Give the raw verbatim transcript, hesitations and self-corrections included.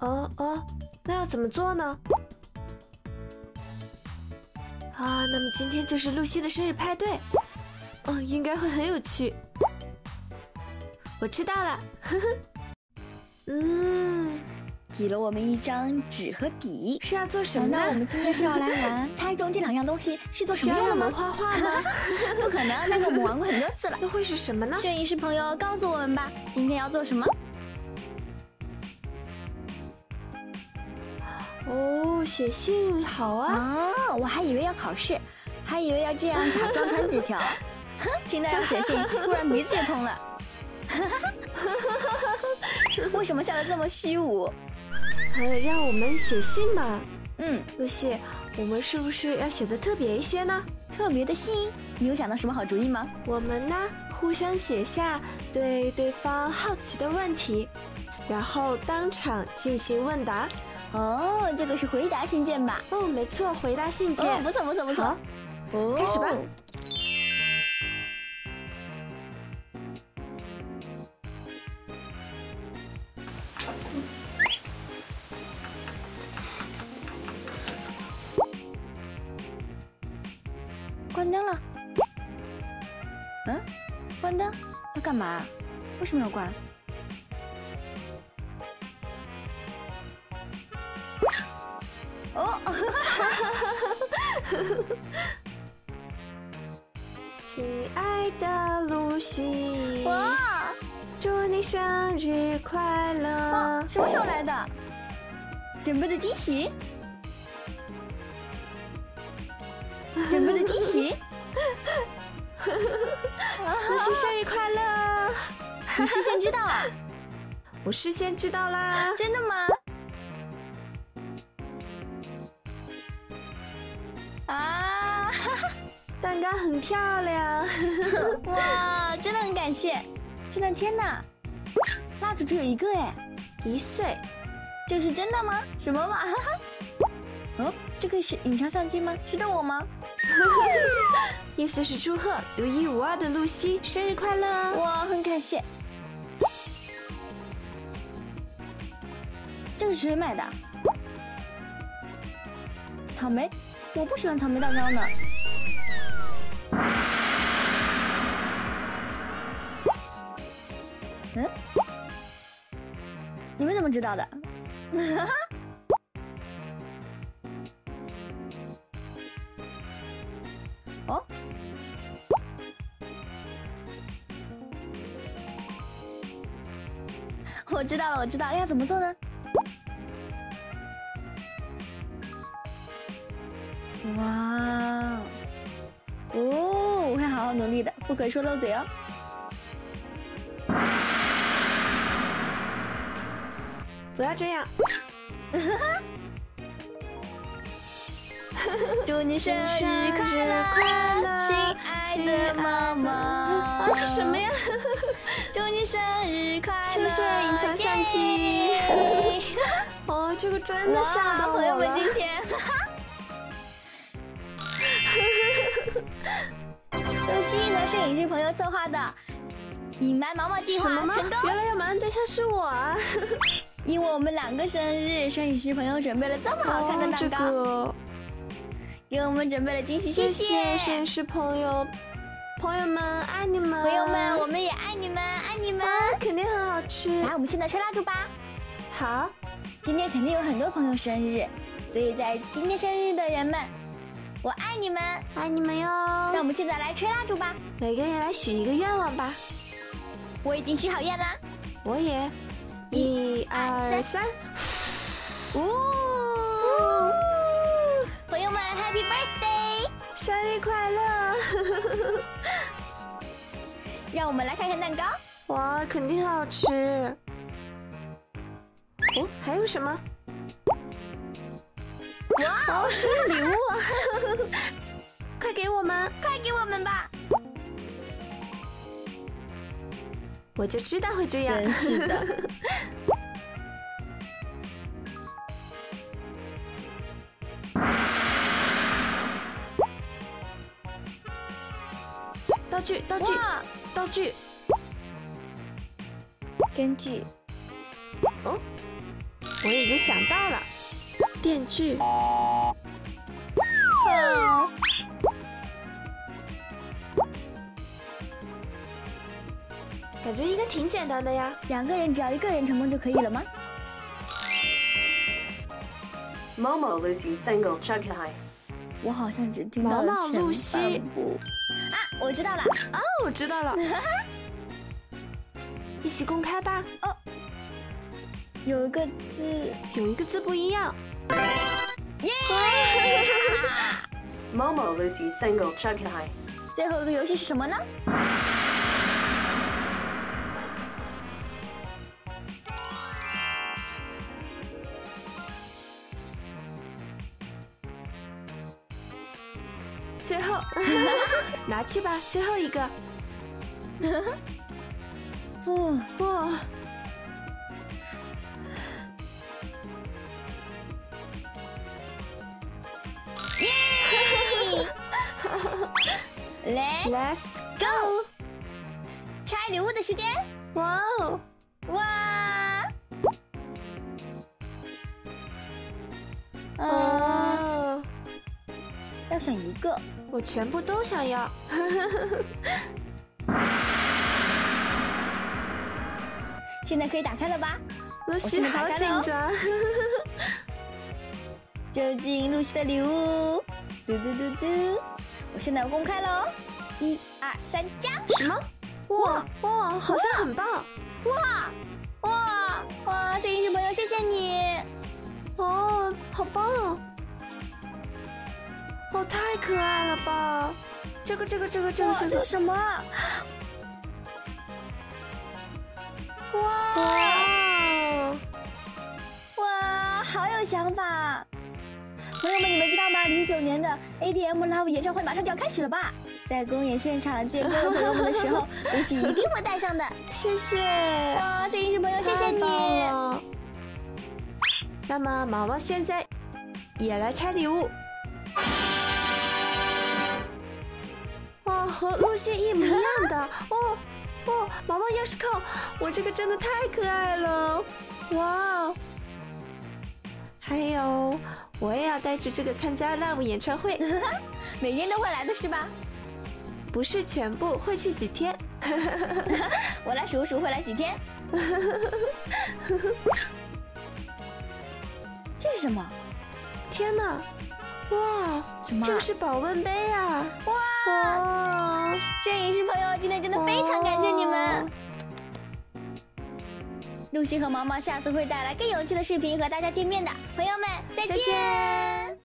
哦哦，那要怎么做呢？啊，那么今天就是露西的生日派对，哦，应该会很有趣。我知道了，呵呵。嗯， 给了我们一张纸和笔， 是要做什么呢？ 难道我们今天是要来玩猜中这两样东西是做什么用的吗？ 画画吗？ 不可能，那个我们玩过很多次了。 那会是什么呢？ 摄影师朋友告诉我们吧，今天要做什么？ 哦，写信好啊！ 啊，我还以为要考试，还以为要这样假装传纸条。哼，听到要写信，突然鼻子就通了。为什么笑得这么虚无？ 呃，让我们写信嘛。 嗯， 露西，我们是不是要写的特别一些呢？ 特别的信，你有想到什么好主意吗？ 我们呢，互相写下对对方好奇的问题，然后当场进行问答。 哦，这个是回答信件吧？ 哦，没错，回答信件。 哦，不错不错不错。 哦，开始吧。 关灯了。嗯，关灯要干嘛？为什么要关？哦， 亲爱的露西， 哇， 祝你生日快乐！ 哇，什么时候来的？准备的惊喜？准备的惊喜？ 露西生日快乐！ 你事先知道啊？ 我事先知道啦。 真的吗？啊， 蛋糕很漂亮。 哇，真的很感谢。天哪天哪，蜡烛只有一个哎， 一岁， 这个是真的吗？什么嘛？哦，这个是隐藏相机吗？是的我吗？ 意思是祝贺独一无二的露西生日快乐。 哇，很感谢。这个是谁买的？草莓，我不喜欢草莓蛋糕呢。嗯？你们怎么知道的？哦？我知道了，我知道了，要怎么做呢？哇，哦，我会好好努力的，不可以说漏嘴哦。 不要这样。 祝你生日快乐，亲爱的妈妈！ 啊，什么呀？ 祝你生日快乐！ 谢谢隐藏相机。哦，这个真的吓到我了。 朋友们，今天，露西和摄影师朋友策划的隐瞒毛毛计划成功。 原来要瞒对象是我啊！ 因为我们两个生日，摄影师朋友准备了这么好看的蛋糕。 哦，这个给我们准备了惊喜， 谢谢摄影师朋友，朋友们爱你们， 朋友们，我们也爱你们，爱你们， 啊、肯定很好吃。 来，我们现在吹蜡烛吧。 好， 今天肯定有很多朋友生日，所以在今天生日的人们，我爱你们， 爱你们哟。 那我们现在来吹蜡烛吧， 每个人来许一个愿望吧。 我已经许好愿啦， 我也，一二三， 呜！朋友们 ，Happy Birthday！ 生日快乐！ 让我们来看看蛋糕。 哇，肯定好吃。哦，还有什么？ 哇哦，生日礼物啊！快给我们， 快给我们吧！ 我就知道会这样。 真是的。 道具，道具，道具。 根据， 哦， 我已经想到了，电锯。 哦， 感觉应该挺简单的呀。 两个人只要一个人成功就可以了吗？ Momo Lucy single chug high。 我好像只听到了毛毛前露西半部。啊，我知道了。 啊，我知道了，一起公开吧。 哦，有一个字， 有一个字不一样。 耶！ Momo Lucy single chug high。 最后一个游戏是什么呢？ 最后，拿去吧，最后一个。 嗯， 哇， 耶 ！Let's Let's go！ 拆礼物的时间。 哇哦， 哇！嗯， 哦， 要选一个。 我全部都想要。 现在可以打开了吧？ 露西现在打好紧开了哦张。 究竟露西的礼物，嘟嘟嘟嘟，我现在要公开喽！一二三，加！ 什么？哇哇，好像很棒。 哇哇哇！摄影师朋友，谢谢你！ 哦，好棒哦！哦，太可爱了吧！这个这个这个这个哇， 这个这是，什么啊？哇哇！ 哇，好有想法！朋友们，你们知道吗？零九年的 A D M Love 演唱会马上就要开始了吧？在公演现场见各位朋友们的时候，露西一定会带上的。 谢谢。 哇，摄影师朋友，谢谢太棒你！ 了。那么毛毛现在也来拆礼物。哇，和露西一模一样的。哦哦，毛毛钥匙扣，我这个真的太可爱了。哇！还有，我也要带着这个参加 Love 演唱会。 每天都会来的是吧？ 不是全部，会去几天。 我来数数会来几天。这是什么？ 天哪！哇， 什么这个是保温杯啊！ 哇！ 哇， 摄影师朋友，今天真的非常感谢你们。 哦露西和毛毛下次会带来更有趣的视频和大家见面的，朋友们再再见。 见